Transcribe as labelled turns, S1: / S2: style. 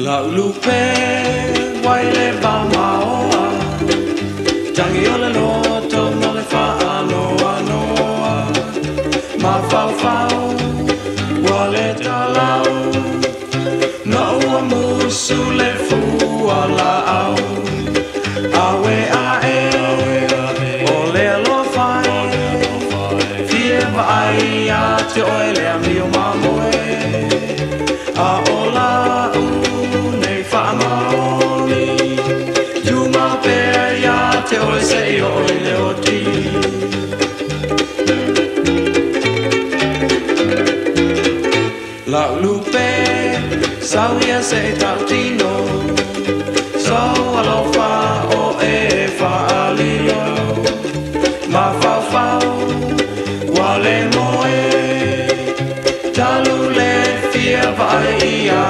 S1: La Lupe, waile Vao Maoa, tangi ole loto mole faa noa noa, ma fau fau, wale talau, no ua musu le fua la au, awe ae, ole alo fai, fie vai a te oele a mio mamoe, a ola te oe se i oe le o ti La Lupe sauia se tau tino Sau alofa o e whaalio Ma fau fau Wale moe Talu le fia vai ia